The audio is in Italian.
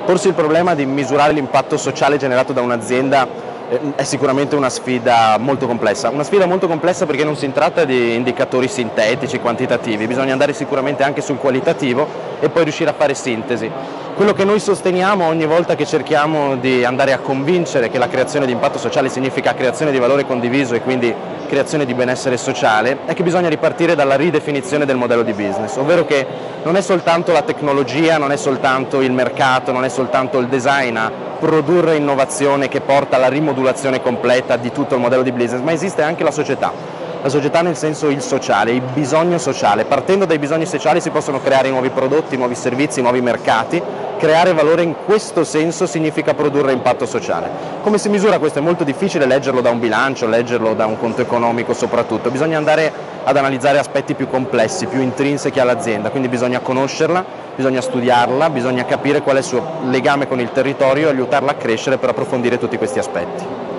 Porsi il problema di misurare l'impatto sociale generato da un'azienda è sicuramente una sfida molto complessa perché non si tratta di indicatori sintetici, quantitativi, bisogna andare sicuramente anche sul qualitativo e poi riuscire a fare sintesi. Quello che noi sosteniamo ogni volta che cerchiamo di andare a convincere che la creazione di impatto sociale significa creazione di valore condiviso e quindi creazione di benessere sociale è che bisogna ripartire dalla ridefinizione del modello di business, ovvero che non è soltanto la tecnologia, non è soltanto il mercato, non è soltanto il design a produrre innovazione che porta alla rimodulazione completa di tutto il modello di business, ma esiste anche la società nel senso il sociale, il bisogno sociale. Partendo dai bisogni sociali si possono creare nuovi prodotti, nuovi servizi, nuovi mercati. Creare valore in questo senso significa produrre impatto sociale. Come si misura questo? È molto difficile leggerlo da un bilancio, leggerlo da un conto economico soprattutto, bisogna andare ad analizzare aspetti più complessi, più intrinseci all'azienda, quindi bisogna conoscerla, bisogna studiarla, bisogna capire qual è il suo legame con il territorio e aiutarla a crescere per approfondire tutti questi aspetti.